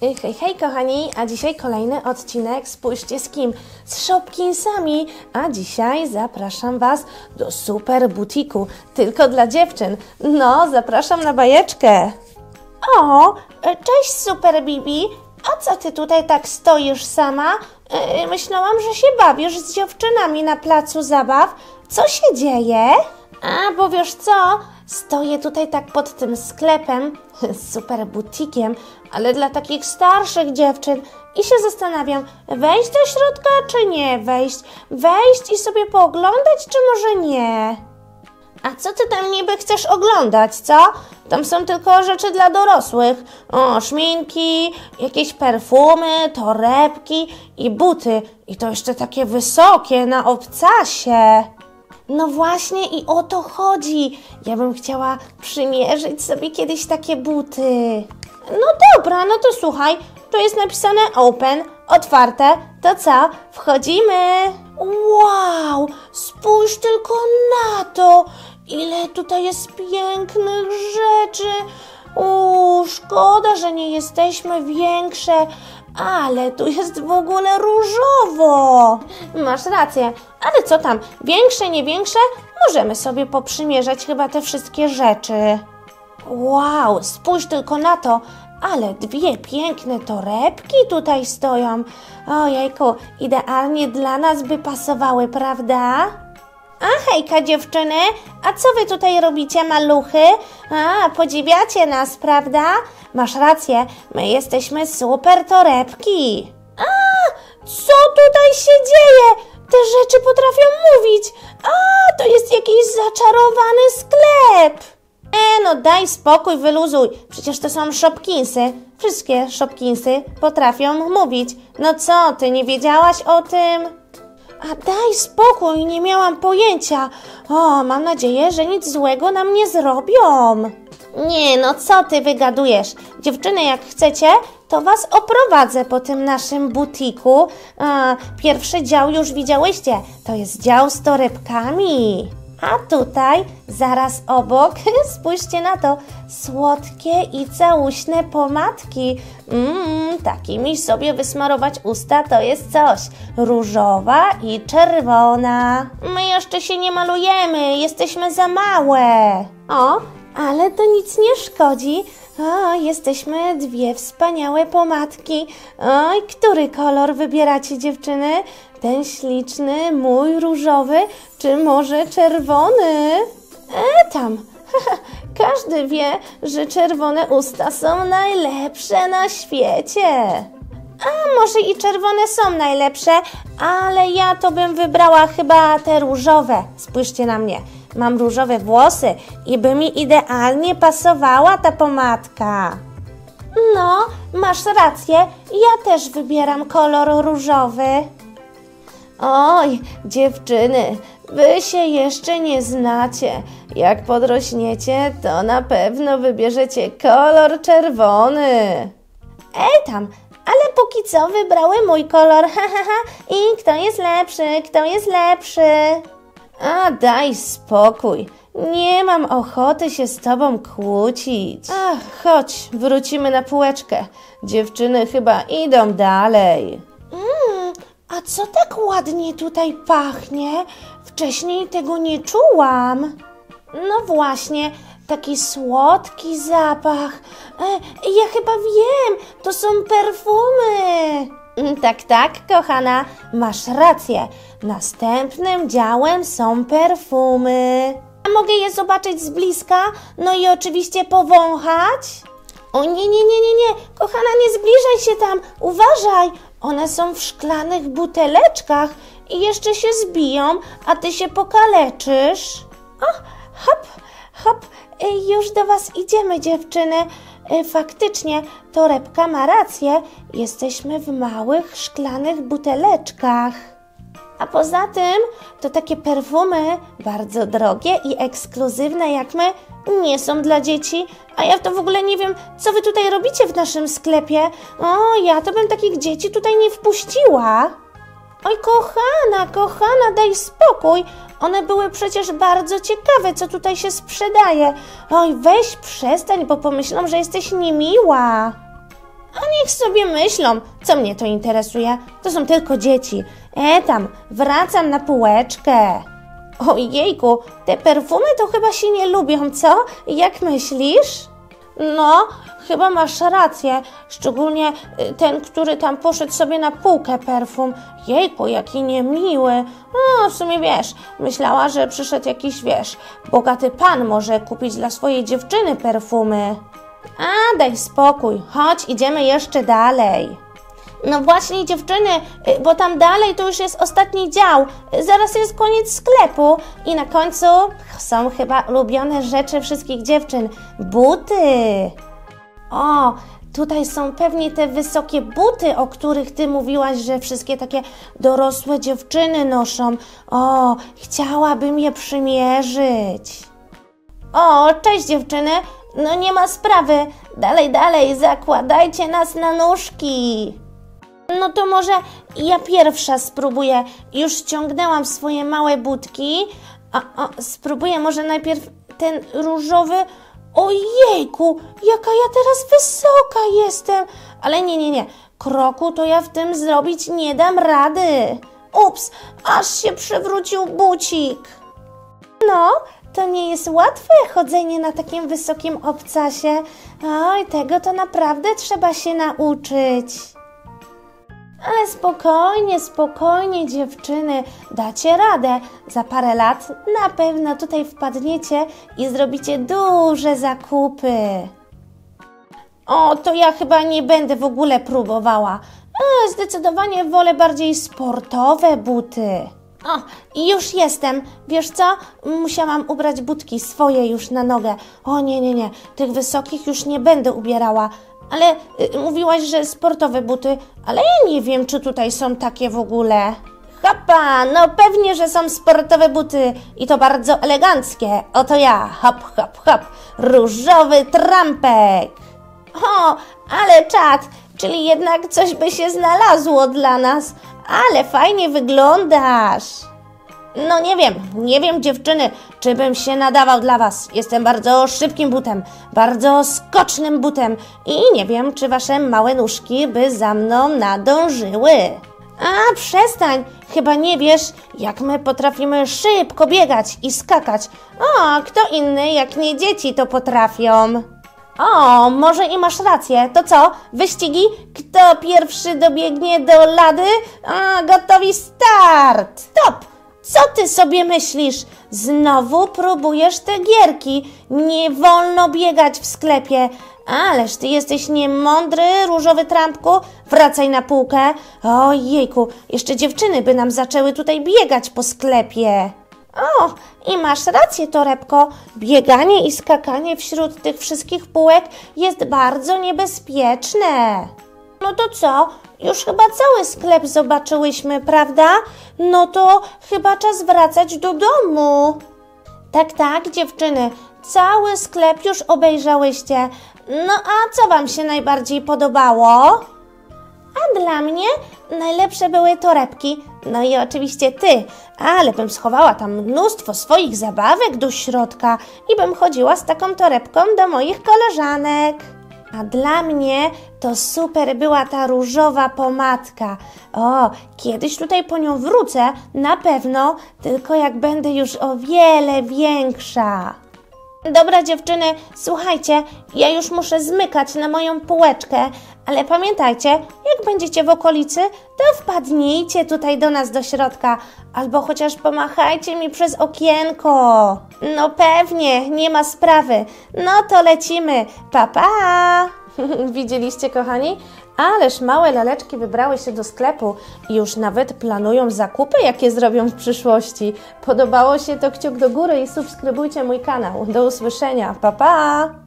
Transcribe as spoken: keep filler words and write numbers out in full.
Hej, hej kochani, a dzisiaj kolejny odcinek, spójrzcie z kim? Z Shopkinsami, a dzisiaj zapraszam Was do super butiku, tylko dla dziewczyn. No, zapraszam na bajeczkę. O, cześć Super Bibi, a co Ty tutaj tak stoisz sama? Yy, myślałam, że się bawisz z dziewczynami na placu zabaw. Co się dzieje? A, bo wiesz co? Stoję tutaj tak pod tym sklepem, super butikiem, ale dla takich starszych dziewczyn i się zastanawiam, wejść do środka czy nie wejść? Wejść i sobie pooglądać, czy może nie? A co ty tam niby chcesz oglądać, co? Tam są tylko rzeczy dla dorosłych. O, szminki, jakieś perfumy, torebki i buty. I to jeszcze takie wysokie, na obcasie. No właśnie i o to chodzi. Ja bym chciała przymierzyć sobie kiedyś takie buty. No dobra, no to słuchaj, tu jest napisane open, otwarte. To co? Wchodzimy. Wow, spójrz tylko na to. Ile tutaj jest pięknych rzeczy. Uuu, szkoda, że nie jesteśmy większe. Ale tu jest w ogóle różowo. Masz rację, ale co tam, większe, nie większe? Możemy sobie poprzymierzać chyba te wszystkie rzeczy. Wow, spójrz tylko na to, ale dwie piękne torebki tutaj stoją. Ojejku, idealnie dla nas by pasowały, prawda? A hejka dziewczyny, a co wy tutaj robicie, maluchy? A, podziwiacie nas, prawda? Masz rację, my jesteśmy super torebki. A, co tutaj się dzieje? Te rzeczy potrafią mówić. A, to jest jakiś zaczarowany sklep. E, no daj spokój, wyluzuj. Przecież to są Shopkinsy. Wszystkie Shopkinsy potrafią mówić. No co, ty nie wiedziałaś o tym? A daj spokój, nie miałam pojęcia. O, mam nadzieję, że nic złego nam nie zrobią. Nie, no co ty wygadujesz? Dziewczyny, jak chcecie, to was oprowadzę po tym naszym butiku. A, pierwszy dział już widziałyście, to jest dział z torebkami. A tutaj, zaraz obok, spójrzcie na to, słodkie i całuśne pomadki. Mmm, takimi sobie wysmarować usta to jest coś. Różowa i czerwona. My jeszcze się nie malujemy, jesteśmy za małe. O, ale to nic nie szkodzi. O, jesteśmy dwie wspaniałe pomadki. Oj, który kolor wybieracie, dziewczyny? Ten śliczny, mój różowy, czy może czerwony? E, tam. Każdy wie, że czerwone usta są najlepsze na świecie. A może i czerwone są najlepsze, ale ja to bym wybrała chyba te różowe. Spójrzcie na mnie. Mam różowe włosy i by mi idealnie pasowała ta pomadka. No, masz rację, ja też wybieram kolor różowy. Oj, dziewczyny, wy się jeszcze nie znacie. Jak podrośniecie, to na pewno wybierzecie kolor czerwony. Ej tam, ale póki co wybrały mój kolor, ha, ha, ha. I kto jest lepszy, kto jest lepszy? A daj spokój, nie mam ochoty się z tobą kłócić. Ach, chodź, wrócimy na półeczkę. Dziewczyny chyba idą dalej. Mm, a co tak ładnie tutaj pachnie? Wcześniej tego nie czułam. No właśnie, taki słodki zapach. E, ja chyba wiem, to są perfumy. Tak, tak, kochana, masz rację. Następnym działem są perfumy. A mogę je zobaczyć z bliska? No i oczywiście powąchać? O nie, nie, nie, nie, nie, kochana, nie zbliżaj się tam, uważaj. One są w szklanych buteleczkach i jeszcze się zbiją, a ty się pokaleczysz. O, hop, hop, już do was idziemy, dziewczyny. Faktycznie, torebka ma rację, jesteśmy w małych szklanych buteleczkach. A poza tym, to takie perfumy bardzo drogie i ekskluzywne jak my nie są dla dzieci, a ja to w ogóle nie wiem, co wy tutaj robicie w naszym sklepie. O, ja to bym takich dzieci tutaj nie wpuściła. Oj, kochana, kochana, daj spokój. One były przecież bardzo ciekawe, co tutaj się sprzedaje. Oj, weź przestań, bo pomyślą, że jesteś niemiła. Ale niech sobie myślą, co mnie to interesuje. To są tylko dzieci. E tam, wracam na półeczkę. Ojejku, te perfumy to chyba się nie lubią, co? Jak myślisz? No, chyba masz rację. Szczególnie ten, który tam poszedł sobie na półkę perfum. Jejku, jaki niemiły. No, w sumie wiesz, myślała, że przyszedł jakiś, wiesz, bogaty pan może kupić dla swojej dziewczyny perfumy. A, daj spokój, chodź, idziemy jeszcze dalej. No właśnie, dziewczyny, bo tam dalej to już jest ostatni dział. Zaraz jest koniec sklepu i na końcu są chyba ulubione rzeczy wszystkich dziewczyn. Buty. O, tutaj są pewnie te wysokie buty, o których ty mówiłaś, że wszystkie takie dorosłe dziewczyny noszą. O, chciałabym je przymierzyć. O, cześć dziewczyny. No nie ma sprawy. Dalej, dalej, zakładajcie nas na nóżki. No to może ja pierwsza spróbuję. Już ściągnęłam swoje małe butki. A, a spróbuję może najpierw ten różowy. Ojejku, jaka ja teraz wysoka jestem. Ale nie, nie, nie. Kroku to ja w tym zrobić nie dam rady. Ups, aż się przewrócił bucik. No, to nie jest łatwe chodzenie na takim wysokim obcasie. Oj, tego to naprawdę trzeba się nauczyć. Ale spokojnie, spokojnie dziewczyny, dacie radę. Za parę lat na pewno tutaj wpadniecie i zrobicie duże zakupy. O, to ja chyba nie będę w ogóle próbowała. E, zdecydowanie wolę bardziej sportowe buty. O, i już jestem. Wiesz co? Musiałam ubrać butki swoje już na nogę. O nie, nie, nie. Tych wysokich już nie będę ubierała. Ale y, mówiłaś, że sportowe buty, ale ja nie wiem, czy tutaj są takie w ogóle. Hopa, no pewnie, że są sportowe buty i to bardzo eleganckie. Oto ja, hop, hop, hop, różowy trampek. O, ale czad, czyli jednak coś by się znalazło dla nas. Ale fajnie wyglądasz. No nie wiem, nie wiem dziewczyny, czy bym się nadawał dla was. Jestem bardzo szybkim butem, bardzo skocznym butem i nie wiem, czy wasze małe nóżki by za mną nadążyły. A przestań, chyba nie wiesz, jak my potrafimy szybko biegać i skakać. O, kto inny jak nie dzieci to potrafią. O, może i masz rację. To co? Wyścigi? Kto pierwszy dobiegnie do lady? A, gotowi, start! Stop! Co ty sobie myślisz? Znowu próbujesz te gierki. Nie wolno biegać w sklepie. Ależ ty jesteś niemądry, różowy trampku. Wracaj na półkę. Ojejku, jeszcze dziewczyny by nam zaczęły tutaj biegać po sklepie. O, i masz rację, torebko. Bieganie i skakanie wśród tych wszystkich półek jest bardzo niebezpieczne. No to co? Już chyba cały sklep zobaczyłyśmy, prawda? No to chyba czas wracać do domu. Tak, tak, dziewczyny. Cały sklep już obejrzałyście. No a co wam się najbardziej podobało? A dla mnie najlepsze były torebki. No i oczywiście ty, ale bym schowała tam mnóstwo swoich zabawek do środka i bym chodziła z taką torebką do moich koleżanek. A dla mnie to super była ta różowa pomadka. O, kiedyś tutaj po nią wrócę, na pewno, tylko jak będę już o wiele większa. Dobra dziewczyny, słuchajcie, ja już muszę zmykać na moją półeczkę, ale pamiętajcie, jak będziecie w okolicy, to wpadnijcie tutaj do nas do środka, albo chociaż pomachajcie mi przez okienko. No pewnie, nie ma sprawy. No to lecimy. Pa, pa! Widzieliście, kochani? Ależ małe laleczki wybrały się do sklepu i już nawet planują zakupy, jakie zrobią w przyszłości. Podobało się to? Kciuk do góry i subskrybujcie mój kanał. Do usłyszenia. Pa, pa!